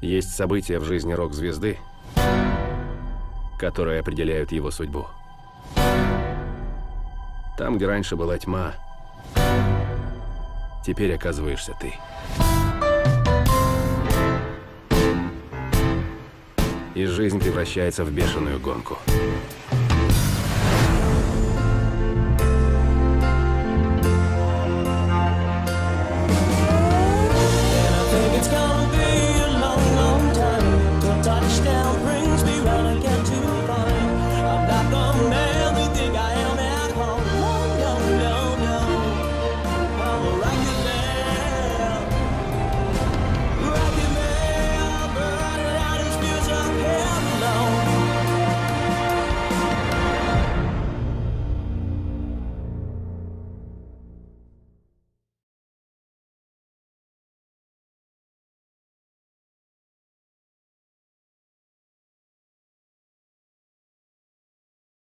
Есть события в жизни рок-звезды, которые определяют его судьбу. Там, где раньше была тьма, теперь оказываешься ты. И жизнь превращается в бешеную гонку.